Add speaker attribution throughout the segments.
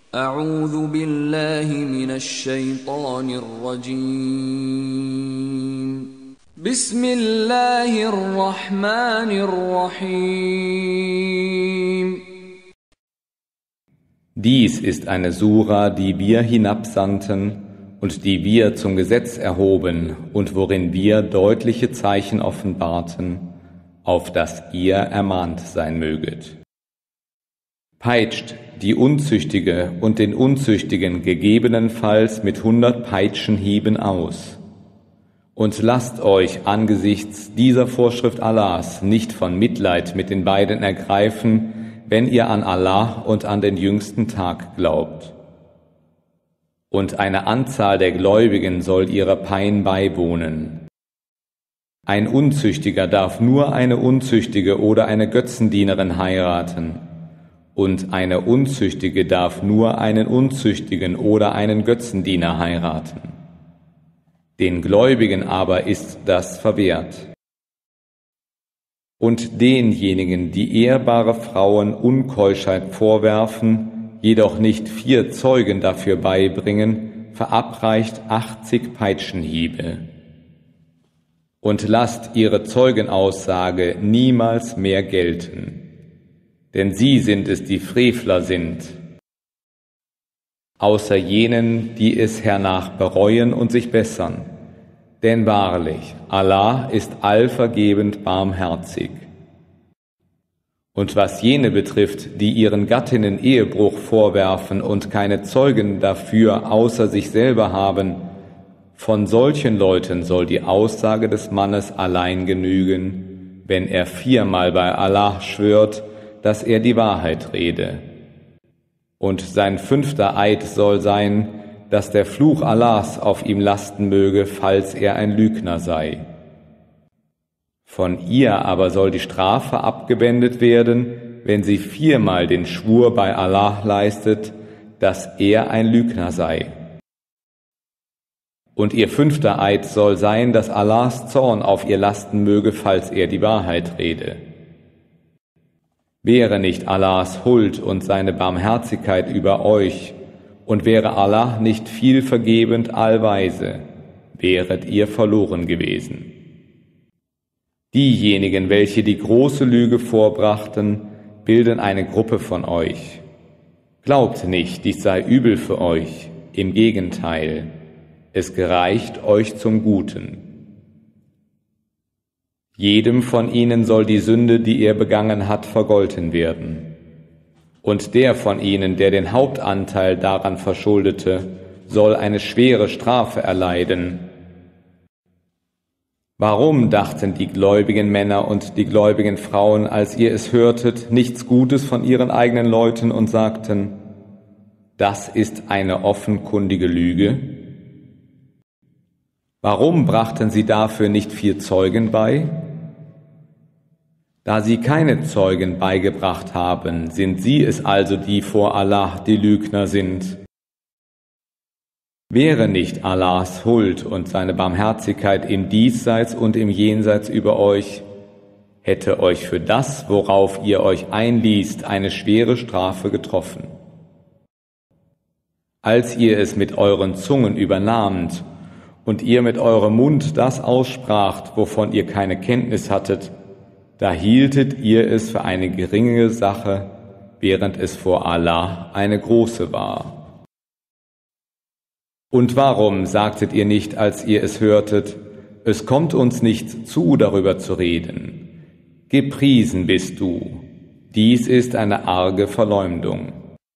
Speaker 1: أعوذ بالله من الشيطان الرجيم بسم الله الرحمن الرحيم
Speaker 2: Dies ist eine Sura, die wir hinabsandten und die wir zum Gesetz erhoben und worin wir deutliche Zeichen offenbarten, auf dass ihr ermahnt sein möget. Peitscht die Unzüchtige und den Unzüchtigen gegebenenfalls mit 100 Peitschenhieben aus. Und lasst euch angesichts dieser Vorschrift Allahs nicht von Mitleid mit den beiden ergreifen, wenn ihr an Allah und an den jüngsten Tag glaubt. Und eine Anzahl der Gläubigen soll ihrer Pein beiwohnen. Ein Unzüchtiger darf nur eine Unzüchtige oder eine Götzendienerin heiraten. Und eine Unzüchtige darf nur einen Unzüchtigen oder einen Götzendiener heiraten. Den Gläubigen aber ist das verwehrt. Und denjenigen, die ehrbare Frauen Unkeuschheit vorwerfen, jedoch nicht 4 Zeugen dafür beibringen, verabreicht 80 Peitschenhiebe. Und lasst ihre Zeugenaussage niemals mehr gelten. Denn sie sind es, die Frevler sind, außer jenen, die es hernach bereuen und sich bessern. Denn wahrlich, Allah ist allvergebend barmherzig. Und was jene betrifft, die ihren Gattinnen Ehebruch vorwerfen und keine Zeugen dafür außer sich selber haben, von solchen Leuten soll die Aussage des Mannes allein genügen, wenn er 4-mal bei Allah schwört, dass er die Wahrheit rede. Und sein 5. Eid soll sein, dass der Fluch Allahs auf ihm lasten möge, falls er ein Lügner sei. Von ihr aber soll die Strafe abgewendet werden, wenn sie 4-mal den Schwur bei Allah leistet, dass er ein Lügner sei. Und ihr 5. Eid soll sein, dass Allahs Zorn auf ihr lasten möge, falls er die Wahrheit rede. Wäre nicht Allahs Huld und seine Barmherzigkeit über euch, und wäre Allah nicht viel vergebend allweise, wäret ihr verloren gewesen. Diejenigen, welche die große Lüge vorbrachten, bilden eine Gruppe von euch. Glaubt nicht, dies sei übel für euch, im Gegenteil, es gereicht euch zum Guten. Jedem von ihnen soll die Sünde, die er begangen hat, vergolten werden. Und der von ihnen, der den Hauptanteil daran verschuldete, soll eine schwere Strafe erleiden. Warum dachten die gläubigen Männer und die gläubigen Frauen, als ihr es hörtet, nichts Gutes von ihren eigenen Leuten und sagten, das ist eine offenkundige Lüge? Warum brachten sie dafür nicht 4 Zeugen bei? Da sie keine Zeugen beigebracht haben, sind sie es also, die vor Allah die Lügner sind. Wäre nicht Allahs Huld und seine Barmherzigkeit im Diesseits und im Jenseits über euch, hätte euch für das, worauf ihr euch einließt, eine schwere Strafe getroffen. Als ihr es mit euren Zungen übernahmt und ihr mit eurem Mund das ausspracht, wovon ihr keine Kenntnis hattet, da hieltet ihr es für eine geringe Sache, während es vor Allah eine große war. Und warum sagtet ihr nicht, als ihr es hörtet, es kommt uns nicht zu, darüber zu reden? Gepriesen bist du. Dies ist eine arge Verleumdung.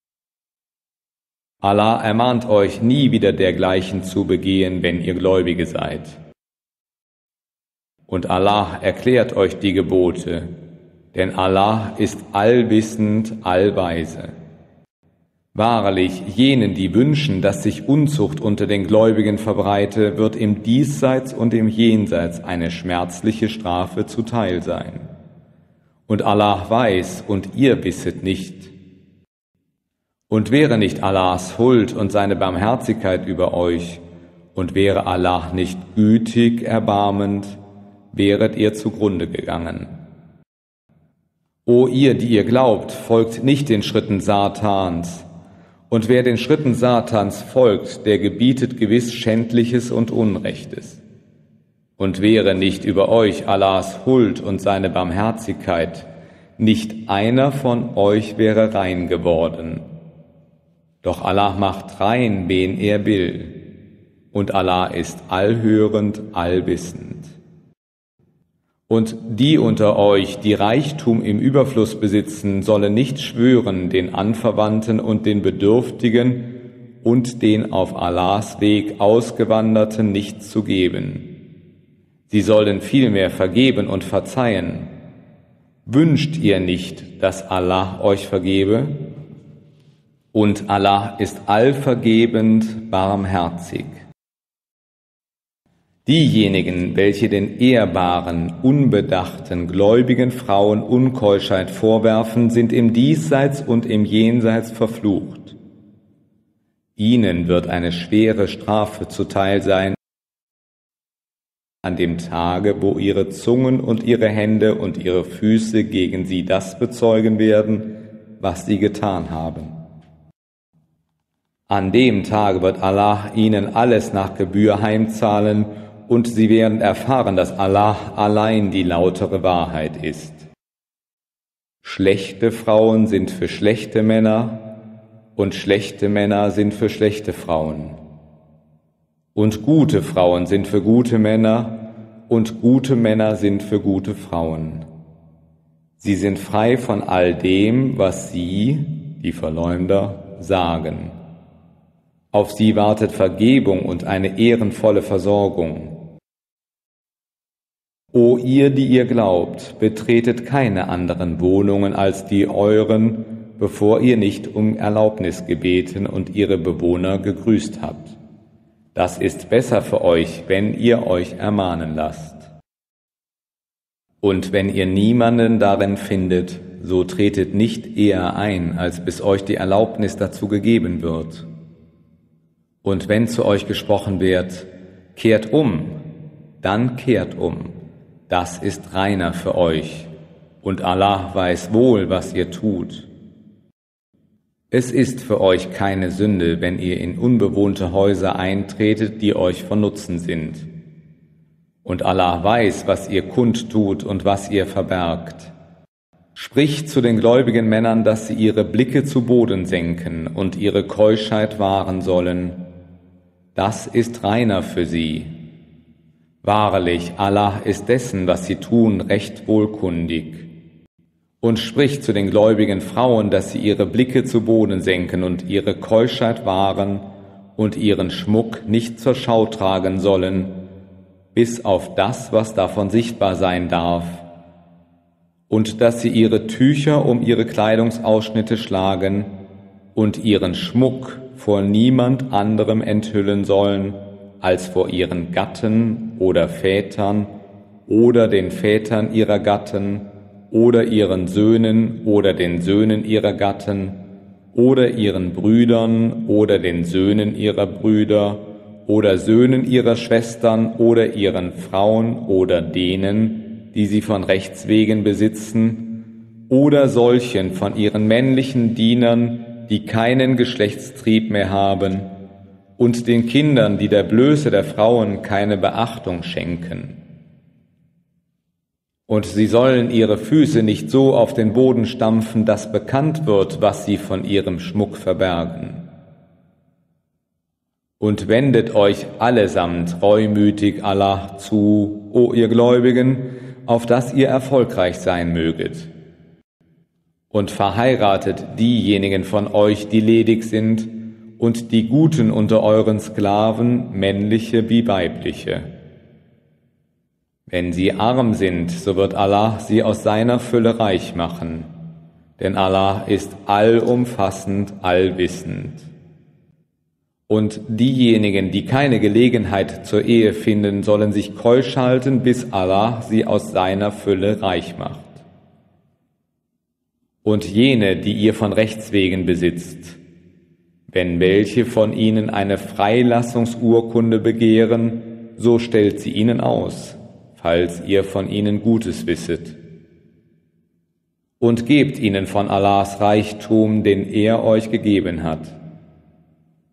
Speaker 2: Allah ermahnt euch, nie wieder dergleichen zu begehen, wenn ihr Gläubige seid. Und Allah erklärt euch die Gebote, denn Allah ist allwissend, allweise. Wahrlich, jenen, die wünschen, dass sich Unzucht unter den Gläubigen verbreite, wird im Diesseits und im Jenseits eine schmerzliche Strafe zuteil sein. Und Allah weiß, und ihr wisset nicht. Und wäre nicht Allahs Huld und seine Barmherzigkeit über euch, und wäre Allah nicht gütig, erbarmend, wäret ihr zugrunde gegangen. O ihr, die ihr glaubt, folgt nicht den Schritten Satans, Und wer den Schritten Satans folgt, der gebietet gewiss Schändliches und Unrechtes. Und wäre nicht über euch Allahs Huld und seine Barmherzigkeit, nicht einer von euch wäre rein geworden. Doch Allah macht rein, wen er will, und Allah ist allhörend, allwissend. Und die unter euch, die Reichtum im Überfluss besitzen, sollen nicht schwören, den Anverwandten und den Bedürftigen und den auf Allahs Weg Ausgewanderten nichts zu geben. Sie sollen vielmehr vergeben und verzeihen. Wünscht ihr nicht, dass Allah euch vergebe? Und Allah ist allvergebend, barmherzig. Diejenigen, welche den ehrbaren, unbedachten, gläubigen Frauen Unkeuschheit vorwerfen, sind im Diesseits und im Jenseits verflucht. Ihnen wird eine schwere Strafe zuteil sein an dem Tage, wo ihre Zungen und ihre Hände und ihre Füße gegen sie das bezeugen werden, was sie getan haben. An dem Tage wird Allah ihnen alles nach Gebühr heimzahlen, und sie werden erfahren, dass Allah allein die lautere Wahrheit ist. Schlechte Frauen sind für schlechte Männer, und schlechte Männer sind für schlechte Frauen. Und gute Frauen sind für gute Männer, und gute Männer sind für gute Frauen. Sie sind frei von all dem, was sie, die Verleumder, sagen. Auf sie wartet Vergebung und eine ehrenvolle Versorgung. O ihr, die ihr glaubt, betretet keine anderen Wohnungen als die euren, bevor ihr nicht um Erlaubnis gebeten und ihre Bewohner gegrüßt habt. Das ist besser für euch, wenn ihr euch ermahnen lasst. Und wenn ihr niemanden darin findet, so tretet nicht eher ein, als bis euch die Erlaubnis dazu gegeben wird. Und wenn zu euch gesprochen wird, kehrt um, dann kehrt um. Das ist reiner für euch, und Allah weiß wohl, was ihr tut. Es ist für euch keine Sünde, wenn ihr in unbewohnte Häuser eintretet, die euch von Nutzen sind. Und Allah weiß, was ihr kundtut und was ihr verbergt. Spricht zu den gläubigen Männern, dass sie ihre Blicke zu Boden senken und ihre Keuschheit wahren sollen. Das ist reiner für sie. Wahrlich, Allah ist dessen, was sie tun, recht wohlkundig. Und spricht zu den gläubigen Frauen, dass sie ihre Blicke zu Boden senken und ihre Keuschheit wahren und ihren Schmuck nicht zur Schau tragen sollen, bis auf das, was davon sichtbar sein darf, und dass sie ihre Tücher um ihre Kleidungsausschnitte schlagen und ihren Schmuck vor niemand anderem enthüllen sollen, als vor ihren Gatten oder Vätern oder den Vätern ihrer Gatten oder ihren Söhnen oder den Söhnen ihrer Gatten oder ihren Brüdern oder den Söhnen ihrer Brüder oder Söhnen ihrer Schwestern oder ihren Frauen oder denen, die sie von Rechts wegen besitzen, oder solchen von ihren männlichen Dienern, die keinen Geschlechtstrieb mehr haben, und den Kindern, die der Blöße der Frauen keine Beachtung schenken. Und sie sollen ihre Füße nicht so auf den Boden stampfen, dass bekannt wird, was sie von ihrem Schmuck verbergen. Und wendet euch allesamt reumütig Allah zu, o ihr Gläubigen, auf dass ihr erfolgreich sein möget. Und verheiratet diejenigen von euch, die ledig sind, und die Guten unter euren Sklaven, männliche wie weibliche. Wenn sie arm sind, so wird Allah sie aus seiner Fülle reich machen, denn Allah ist allumfassend, allwissend. Und diejenigen, die keine Gelegenheit zur Ehe finden, sollen sich keusch halten, bis Allah sie aus seiner Fülle reich macht. Und jene, die ihr von Rechts wegen besitzt, wenn welche von ihnen eine Freilassungsurkunde begehren, so stellt sie ihnen aus, falls ihr von ihnen Gutes wisset. Und gebt ihnen von Allahs Reichtum, den er euch gegeben hat.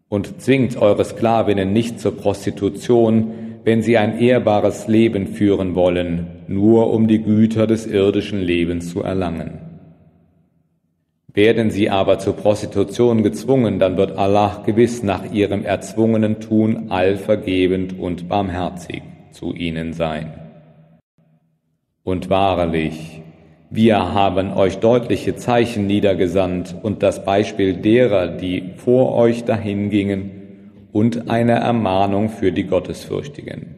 Speaker 2: und zwingt eure Sklavinnen nicht zur Prostitution, wenn sie ein ehrbares Leben führen wollen, nur um die Güter des irdischen Lebens zu erlangen. Werden sie aber zur Prostitution gezwungen, dann wird Allah gewiss nach ihrem erzwungenen Tun allvergebend und barmherzig zu ihnen sein. Und wahrlich, wir haben euch deutliche Zeichen niedergesandt und das Beispiel derer, die vor euch dahingingen, und eine Ermahnung für die Gottesfürchtigen.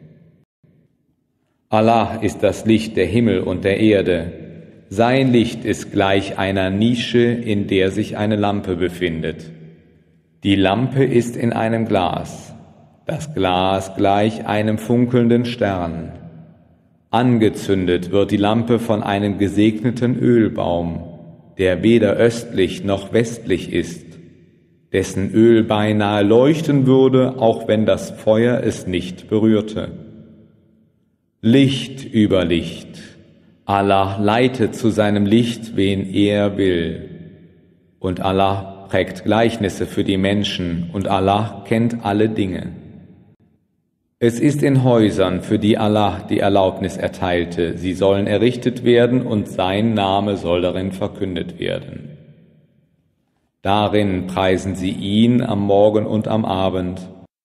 Speaker 2: Allah ist das Licht der Himmel und der Erde. Sein Licht ist gleich einer Nische, in der sich eine Lampe befindet. Die Lampe ist in einem Glas, das Glas gleich einem funkelnden Stern. Angezündet wird die Lampe von einem gesegneten Ölbaum, der weder östlich noch westlich ist, dessen Öl beinahe leuchten würde, auch wenn das Feuer es nicht berührte. Licht über Licht. Allah leitet zu seinem Licht, wen er will. Und Allah prägt Gleichnisse für die Menschen, und Allah kennt alle Dinge. Es ist in Häusern, für die Allah die Erlaubnis erteilte, sie sollen errichtet werden und sein Name soll darin verkündet werden. Darin preisen sie ihn am Morgen und am Abend.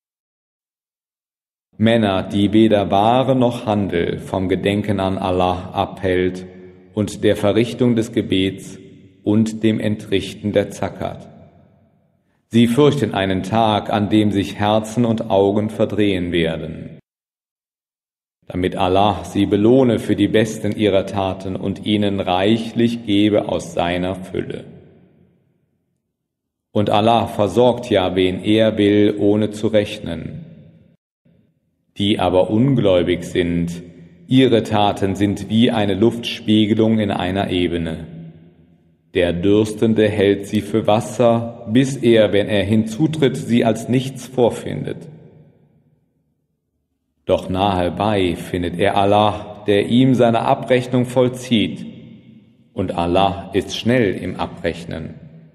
Speaker 2: Männer, die weder Ware noch Handel vom Gedenken an Allah abhält und der Verrichtung des Gebets und dem Entrichten der Zakat. Sie fürchten einen Tag, an dem sich Herzen und Augen verdrehen werden, damit Allah sie belohne für die besten ihrer Taten und ihnen reichlich gebe aus seiner Fülle. Und Allah versorgt ja, wen er will, ohne zu rechnen. Die aber ungläubig sind, ihre Taten sind wie eine Luftspiegelung in einer Ebene. Der Dürstende hält sie für Wasser, bis er, wenn er hinzutritt, sie als nichts vorfindet. Doch nahe bei findet er Allah, der ihm seine Abrechnung vollzieht, und Allah ist schnell im Abrechnen.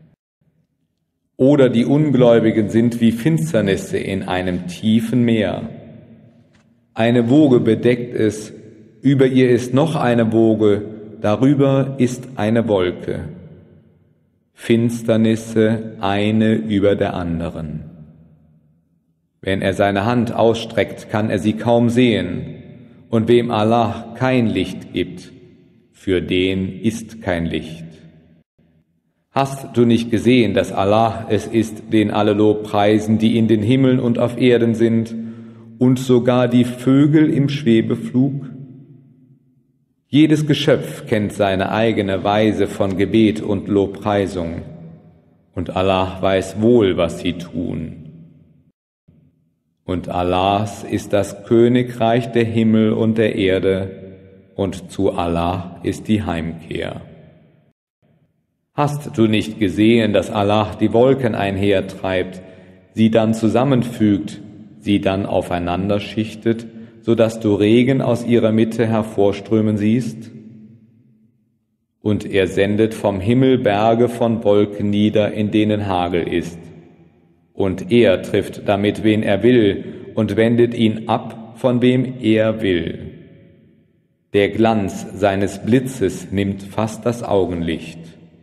Speaker 2: Oder die Ungläubigen sind wie Finsternisse in einem tiefen Meer. Eine Woge bedeckt es, über ihr ist noch eine Woge, darüber ist eine Wolke. Finsternisse eine über der anderen. Wenn er seine Hand ausstreckt, kann er sie kaum sehen, und wem Allah kein Licht gibt, für den ist kein Licht. Hast du nicht gesehen, dass Allah es ist, den alle Lob preisen, die in den Himmeln und auf Erden sind, und sogar die Vögel im Schwebeflug? Jedes Geschöpf kennt seine eigene Weise von Gebet und Lobpreisung, und Allah weiß wohl, was sie tun. Und Allahs ist das Königreich der Himmel und der Erde, und zu Allah ist die Heimkehr. Hast du nicht gesehen, dass Allah die Wolken einhertreibt, sie dann zusammenfügt, sie dann aufeinander schichtet, so dass du Regen aus ihrer Mitte hervorströmen siehst? Und er sendet vom Himmel Berge von Wolken nieder, in denen Hagel ist. Und er trifft damit, wen er will, und wendet ihn ab, von wem er will. Der Glanz seines Blitzes nimmt fast das Augenlicht.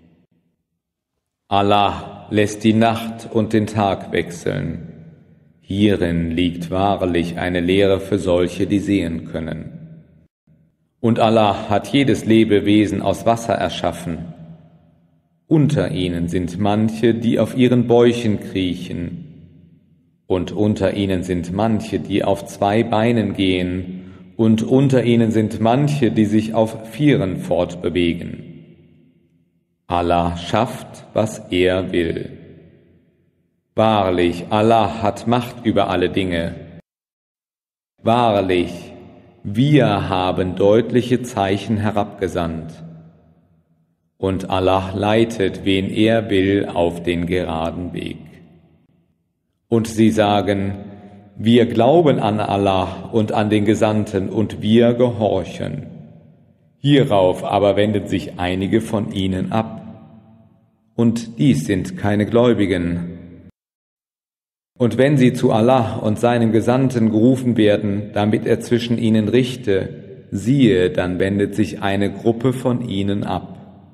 Speaker 2: Allah lässt die Nacht und den Tag wechseln. Hierin liegt wahrlich eine Lehre für solche, die sehen können. Und Allah hat jedes Lebewesen aus Wasser erschaffen. Unter ihnen sind manche, die auf ihren Bäuchen kriechen, und unter ihnen sind manche, die auf 2 Beinen gehen, und unter ihnen sind manche, die sich auf 4 fortbewegen. Allah schafft, was er will. Wahrlich, Allah hat Macht über alle Dinge. Wahrlich, wir haben deutliche Zeichen herabgesandt. Und Allah leitet, wen er will, auf den geraden Weg. Und sie sagen, wir glauben an Allah und an den Gesandten und wir gehorchen. Hierauf aber wenden sich einige von ihnen ab. Und dies sind keine Gläubigen. Und wenn sie zu Allah und seinem Gesandten gerufen werden, damit er zwischen ihnen richte, siehe, dann wendet sich eine Gruppe von ihnen ab.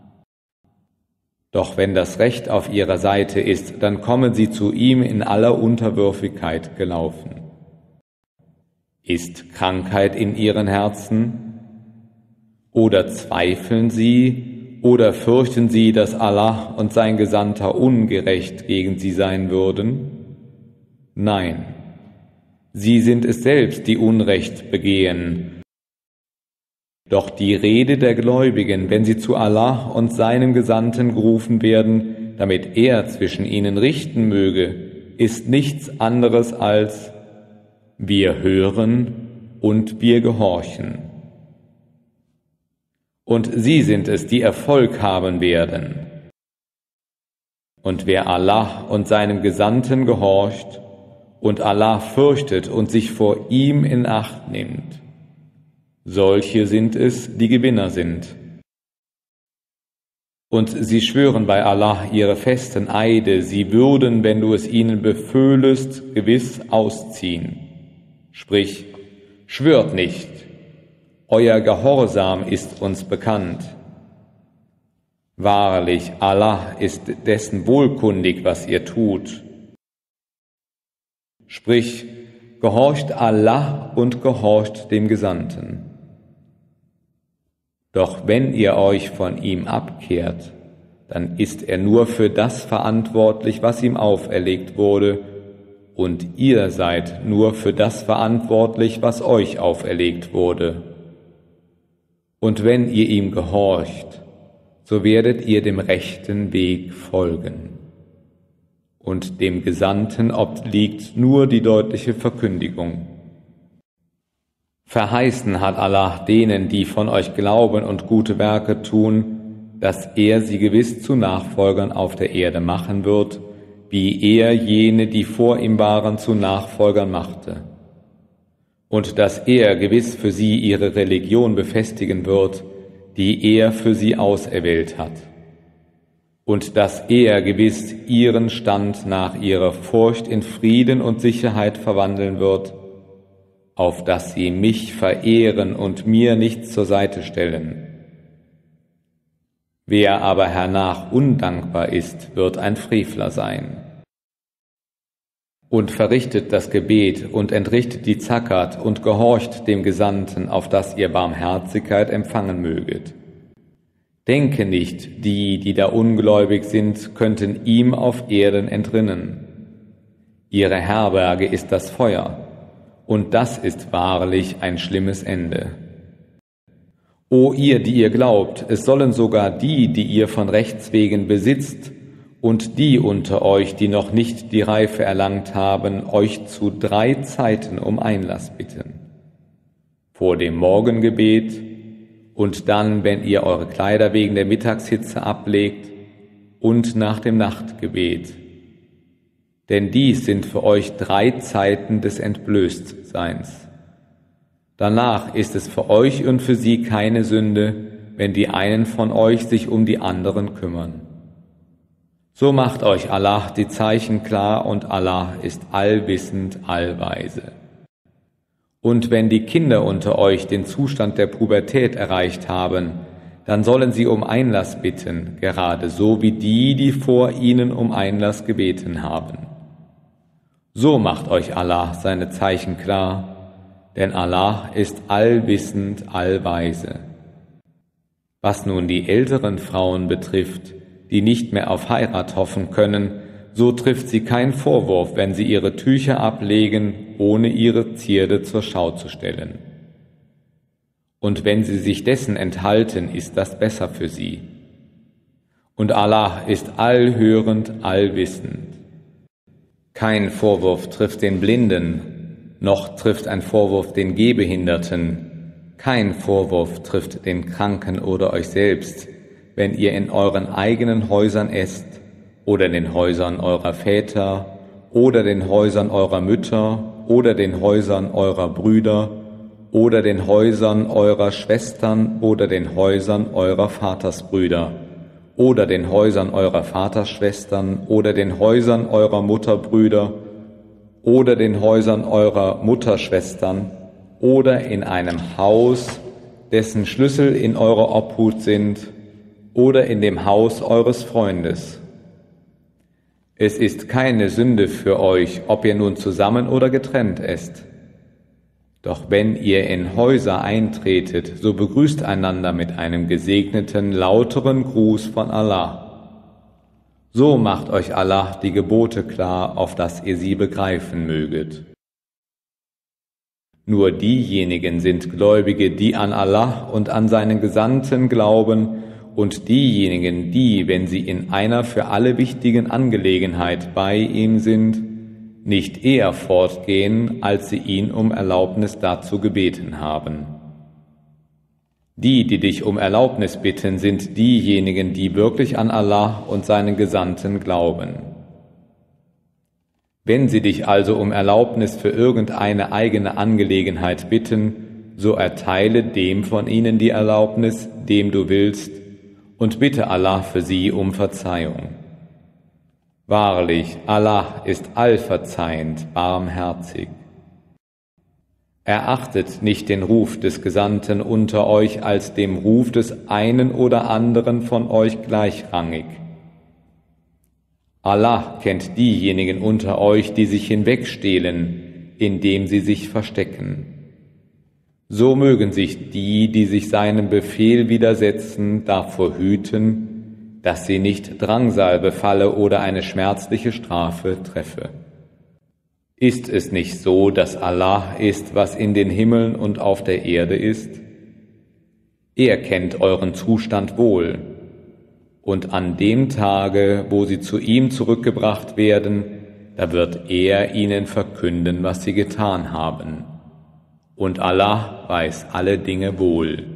Speaker 2: Doch wenn das Recht auf ihrer Seite ist, dann kommen sie zu ihm in aller Unterwürfigkeit gelaufen. Ist Krankheit in ihren Herzen? Oder zweifeln sie? Oder fürchten sie, dass Allah und sein Gesandter ungerecht gegen sie sein würden? Nein, sie sind es selbst, die Unrecht begehen. Doch die Rede der Gläubigen, wenn sie zu Allah und seinem Gesandten gerufen werden, damit er zwischen ihnen richten möge, ist nichts anderes als: Wir hören und wir gehorchen. Und sie sind es, die Erfolg haben werden. Und wer Allah und seinem Gesandten gehorcht und Allah fürchtet und sich vor ihm in Acht nimmt, solche sind es, die Gewinner sind. Und sie schwören bei Allah ihre festen Eide, sie würden, wenn du es ihnen beföhlest, gewiss ausziehen. Sprich, schwört nicht, euer Gehorsam ist uns bekannt. Wahrlich, Allah ist dessen wohlkundig, was ihr tut. Sprich, gehorcht Allah und gehorcht dem Gesandten. Doch wenn ihr euch von ihm abkehrt, dann ist er nur für das verantwortlich, was ihm auferlegt wurde, und ihr seid nur für das verantwortlich, was euch auferlegt wurde. Und wenn ihr ihm gehorcht, so werdet ihr dem rechten Weg folgen. Und dem Gesandten obliegt nur die deutliche Verkündigung. Verheißen hat Allah denen, die von euch glauben und gute Werke tun, dass er sie gewiss zu Nachfolgern auf der Erde machen wird, wie er jene, die vor ihm waren, zu Nachfolgern machte. Und dass er gewiss für sie ihre Religion befestigen wird, die er für sie auserwählt hat. Und dass er gewiss ihren Stand nach ihrer Furcht in Frieden und Sicherheit verwandeln wird, auf dass sie mich verehren und mir nichts zur Seite stellen. Wer aber hernach undankbar ist, wird ein Frevler sein. Und verrichtet das Gebet und entrichtet die Zakat und gehorcht dem Gesandten, auf dass ihr Barmherzigkeit empfangen möget. Denke nicht, die da ungläubig sind, könnten ihm auf Erden entrinnen. Ihre Herberge ist das Feuer, und das ist wahrlich ein schlimmes Ende. O ihr, die ihr glaubt, es sollen sogar die ihr von Rechts wegen besitzt, und die unter euch, die noch nicht die Reife erlangt haben, euch zu 3 Zeiten um Einlass bitten. Vor dem Morgengebet und dann, wenn ihr eure Kleider wegen der Mittagshitze ablegt, und nach dem Nachtgebet. Denn dies sind für euch 3 Zeiten des Entblößtseins. Danach ist es für euch und für sie keine Sünde, wenn die einen von euch sich um die anderen kümmern. So macht euch Allah die Zeichen klar, und Allah ist allwissend, allweise. Und wenn die Kinder unter euch den Zustand der Pubertät erreicht haben, dann sollen sie um Einlass bitten, gerade so wie die vor ihnen um Einlass gebeten haben. So macht euch Allah seine Zeichen klar, denn Allah ist allwissend, allweise. Was nun die älteren Frauen betrifft, die nicht mehr auf Heirat hoffen können, so trifft sie kein Vorwurf, wenn sie ihre Tücher ablegen, ohne ihre Zierde zur Schau zu stellen. Und wenn sie sich dessen enthalten, ist das besser für sie. Und Allah ist allhörend, allwissend. Kein Vorwurf trifft den Blinden, noch trifft ein Vorwurf den Gehbehinderten. Kein Vorwurf trifft den Kranken oder euch selbst, wenn ihr in euren eigenen Häusern esst, oder den Häusern eurer Väter, oder den Häusern eurer Mütter, oder den Häusern eurer Brüder, oder den Häusern eurer Schwestern, oder den Häusern eurer Vatersbrüder, oder den Häusern eurer Vaterschwestern, oder den Häusern eurer Mutterbrüder, oder den Häusern eurer Mutterschwestern oder in einem Haus, dessen Schlüssel in eurer Obhut sind, oder in dem Haus eures Freundes. Es ist keine Sünde für euch, ob ihr nun zusammen oder getrennt esst. Doch wenn ihr in Häuser eintretet, so begrüßt einander mit einem gesegneten, lauteren Gruß von Allah. So macht euch Allah die Gebote klar, auf dass ihr sie begreifen möget. Nur diejenigen sind Gläubige, die an Allah und an seinen Gesandten glauben, und diejenigen, die, wenn sie in einer für alle wichtigen Angelegenheit bei ihm sind, nicht eher fortgehen, als sie ihn um Erlaubnis dazu gebeten haben. Die dich um Erlaubnis bitten, sind diejenigen, die wirklich an Allah und seinen Gesandten glauben. Wenn sie dich also um Erlaubnis für irgendeine eigene Angelegenheit bitten, so erteile dem von ihnen die Erlaubnis, dem du willst, und bitte Allah für sie um Verzeihung. Wahrlich, Allah ist allverzeihend, barmherzig. Erachtet nicht den Ruf des Gesandten unter euch als dem Ruf des einen oder anderen von euch gleichrangig. Allah kennt diejenigen unter euch, die sich hinwegstehlen, indem sie sich verstecken. So mögen sich die, die sich seinem Befehl widersetzen, davor hüten, dass sie nicht Drangsal befalle oder eine schmerzliche Strafe treffe. Ist es nicht so, dass Allah ist, was in den Himmeln und auf der Erde ist? Er kennt euren Zustand wohl. Und an dem Tage, wo sie zu ihm zurückgebracht werden, da wird er ihnen verkünden, was sie getan haben. Und Allah weiß alle Dinge wohl.